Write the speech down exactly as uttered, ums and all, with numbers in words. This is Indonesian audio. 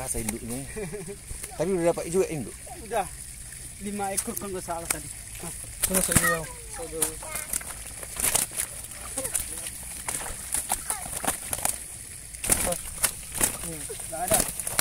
rasa induknya. Tapi udah dapat juga induk. Udah lima ekor kalau nggak salah tadi. Mana saya bilang? Nggak ada.